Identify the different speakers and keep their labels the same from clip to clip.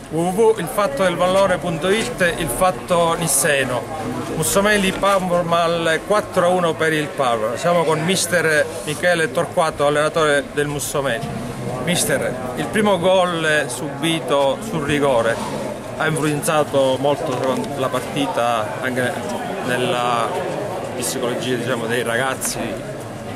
Speaker 1: www.ilfattodelvallone.it, il fatto nisseno. Mussomeli Parmal 4-1 per il Parma. Siamo con mister Michele Torquato, allenatore del Mussomeli. Mister, il primo gol subito sul rigore ha influenzato molto la partita anche nella psicologia, diciamo, dei ragazzi.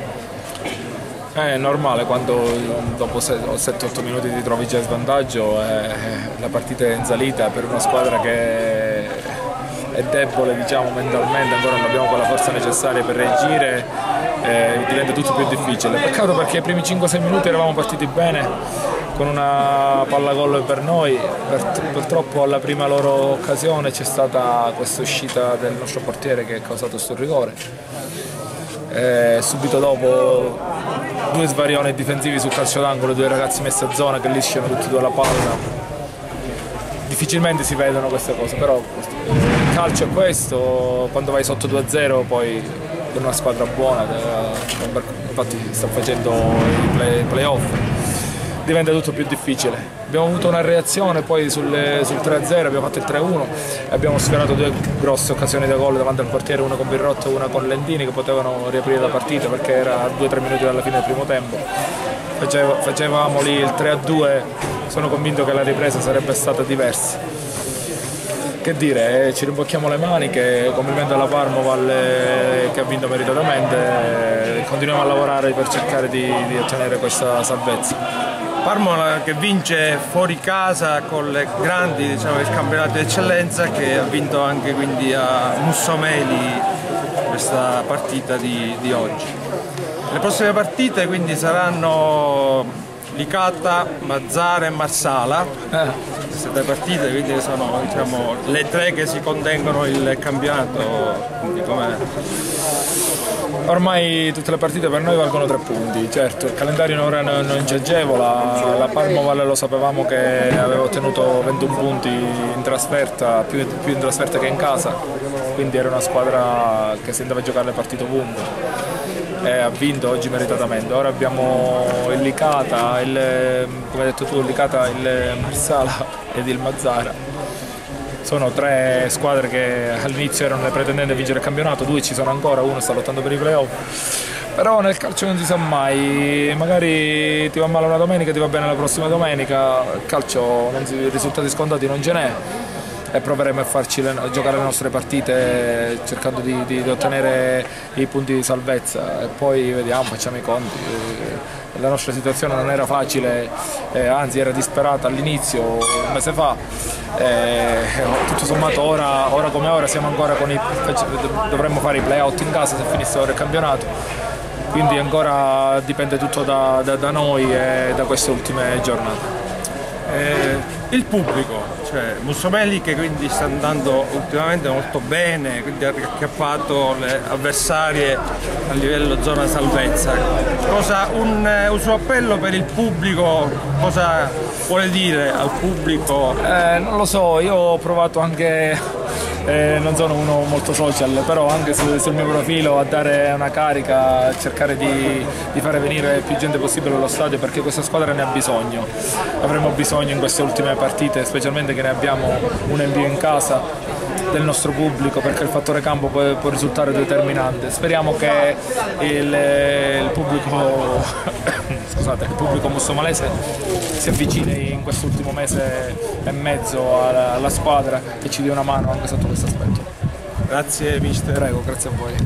Speaker 2: È normale quando dopo 7-8 minuti ti trovi già in svantaggio, la partita è in salita per una squadra che è debole, diciamo, mentalmente, ancora non abbiamo quella forza necessaria per reagire, diventa tutto più difficile. Peccato perché i primi 5-6 minuti eravamo partiti bene con una palla gol per noi, purtroppo alla prima loro occasione c'è stata questa uscita del nostro portiere che ha causato questo rigore. Subito dopo due svarioni difensivi sul calcio d'angolo, due ragazzi messi a zona che lisciano tutti e due la palla. Difficilmente si vedono queste cose, però il calcio è questo, quando vai sotto 2-0 poi per una squadra buona, infatti sta facendo i playoff, diventa tutto più difficile. Abbiamo avuto una reazione poi sul 3-0, abbiamo fatto il 3-1 e abbiamo sfiorato due grosse occasioni da gol davanti al portiere, una con Birrotto e una con Lentini, che potevano riaprire la partita perché era a 2-3 minuti dalla fine del primo tempo. Facevamo lì il 3-2, sono convinto che la ripresa sarebbe stata diversa. Che dire, ci rimbocchiamo le maniche, complimento alla Parmoval che ha vinto meritatamente, continuiamo a lavorare per cercare di ottenere questa salvezza.
Speaker 1: Parma che vince fuori casa con le grandi, diciamo, del campionato di eccellenza, che ha vinto anche quindi a Mussomeli questa partita di oggi. Le prossime partite quindi saranno Licata, Mazara e Marsala. Queste tre partite quindi sono, diciamo, le tre che si contengono il campionato. Quindi
Speaker 2: ormai tutte le partite per noi valgono 3 punti, certo il calendario ora non ci agevola, la Parmoval lo sapevamo che aveva ottenuto 21 punti in trasferta, più in trasferta che in casa, quindi era una squadra che si andava a giocare le partite ovunque e ha vinto oggi meritatamente. Ora abbiamo il Licata, come hai detto tu, il Licata, il Marsala ed il Mazara. Sono 3 squadre che all'inizio erano le pretendenti a vincere il campionato, 2 ci sono ancora, 1 sta lottando per i playoff. Però nel calcio non si sa mai, magari ti va male una domenica, ti va bene la prossima domenica, il calcio risultati scontati non ce n'è e proveremo a giocare le nostre partite cercando di ottenere i punti di salvezza e poi vediamo, facciamo i conti. La nostra situazione non era facile, anzi era disperata all'inizio, un mese fa. Tutto sommato ora come ora siamo ancora dovremmo fare i playout in casa se finisse ora il campionato, quindi ancora dipende tutto da noi e da queste ultime giornate.
Speaker 1: Il pubblico, cioè Mussomeli che quindi sta andando ultimamente molto bene, quindi ha racchiappato le avversarie a livello zona salvezza. Un suo appello per il pubblico, cosa vuole dire al pubblico?
Speaker 2: Non lo so, io ho provato anche, non sono uno molto social, però anche sul mio profilo a dare una carica, a cercare di fare venire più gente possibile allo stadio perché questa squadra ne ha bisogno. Avremo bisogno in queste ultime partite, specialmente che ne abbiamo una in più in casa, del nostro pubblico, perché il fattore campo può risultare determinante. Speriamo che il pubblico scusate, il pubblico mussomalese si avvicini in quest'ultimo mese e mezzo alla squadra e ci dia una mano anche sotto questo aspetto.
Speaker 1: Grazie mister.
Speaker 2: Prego, grazie a voi.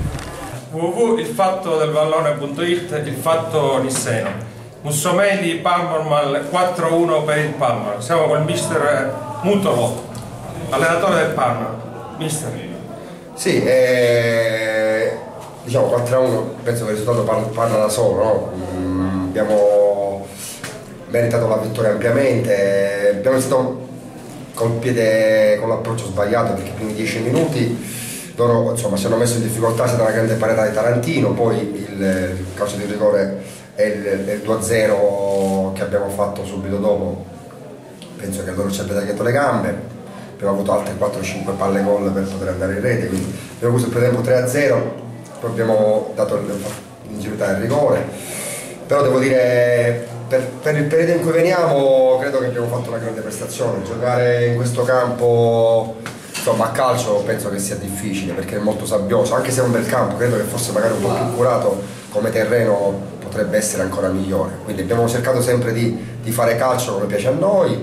Speaker 1: www.ilfattodelvallone.it, il fatto nisseno. Mussomeli Parmal 4-1 per il Parma. Siamo con il mister Mutolo, allenatore del Parma. Mister.
Speaker 3: Sì, diciamo 4-1, penso che il risultato parla da solo, no? Abbiamo meritato la vittoria ampiamente, abbiamo iniziato con l'approccio sbagliato perché i primi 10 minuti loro insomma si hanno messo in difficoltà, è stata una grande parata di Tarantino, poi il calcio di rigore e il 2-0 che abbiamo fatto subito dopo, penso che loro ci abbiano tagliato le gambe. Abbiamo avuto altre 4-5 palle gol per poter andare in rete, quindi abbiamo avuto il primo tempo 3-0, poi abbiamo dato l'ingenuità del rigore, però devo dire per il periodo in cui veniamo credo che abbiamo fatto una grande prestazione. Giocare in questo campo, insomma, a calcio penso che sia difficile perché è molto sabbioso, anche se è un bel campo, credo che forse magari un po' più curato come terreno potrebbe essere ancora migliore. Quindi abbiamo cercato sempre di fare calcio come piace a noi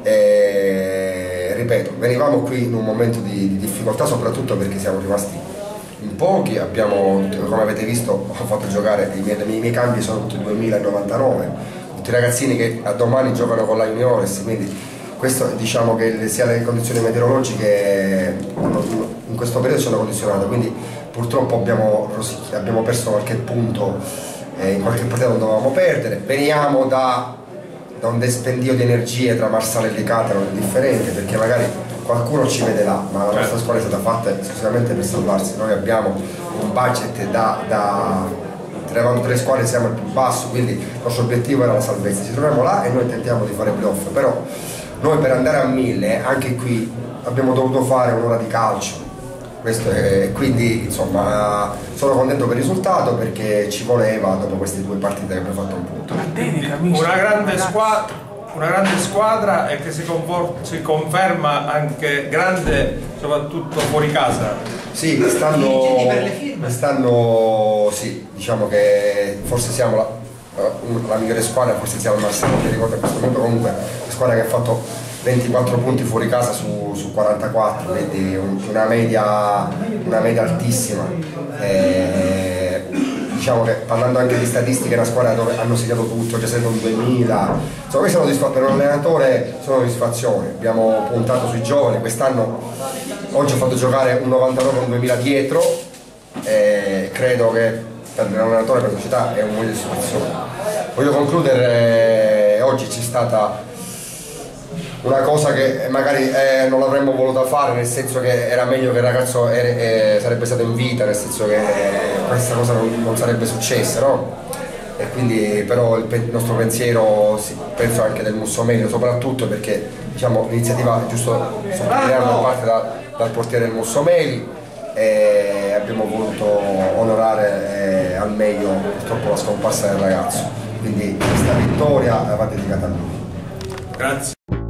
Speaker 3: e ripeto, venivamo qui in un momento di difficoltà soprattutto perché siamo rimasti in pochi, abbiamo, come avete visto, ho fatto giocare, i miei cambi sono tutti 2099, tutti i ragazzini che a domani giocano con la Juniores, quindi questo diciamo che sia le condizioni meteorologiche in questo periodo sono condizionate, quindi purtroppo abbiamo perso qualche punto, in qualche partita non dovevamo perdere. Veniamo da un dispendio di energie tra Marsala e Catano differente, perché magari qualcuno ci vede là, ma la nostra squadra è stata fatta esclusivamente per salvarsi. Noi abbiamo un budget tra le 3 squadre siamo il più basso, quindi il nostro obiettivo era la salvezza. Ci troviamo là e noi tentiamo di fare playoff, però noi per andare a 1000 anche qui abbiamo dovuto fare un'ora di calcio. Quindi insomma sono contento per il risultato perché ci voleva dopo queste 2 partite che abbiamo fatto un punto.
Speaker 1: Una grande squadra e che si conferma anche grande soprattutto fuori casa.
Speaker 3: Sì, quest'anno sì, diciamo che forse siamo la migliore squadra, forse siamo il Marsiglia, non mi ricordo a questo punto, comunque la squadra che ha fatto 24 punti fuori casa su 44, quindi una media altissima. Diciamo che parlando anche di statistiche è una squadra dove hanno segnato tutto, già segnato un 2000, insomma per un allenatore sono soddisfazioni, abbiamo puntato sui giovani, oggi ho fatto giocare un 99 e un 2000 dietro, credo che per un allenatore, per la società è un modo di situazione. Voglio concludere, oggi c'è stata una cosa che magari non l'avremmo voluta fare, nel senso che era meglio che il ragazzo sarebbe stato in vita, nel senso che questa cosa non sarebbe successa, no? E quindi però il nostro pensiero, penso anche del Mussomeli, soprattutto perché diciamo, l'iniziativa è giusto sottolinearla parte dal portiere del Mussomeli e abbiamo voluto onorare al meglio purtroppo la scomparsa del ragazzo, quindi questa vittoria va dedicata a lui.
Speaker 1: Grazie.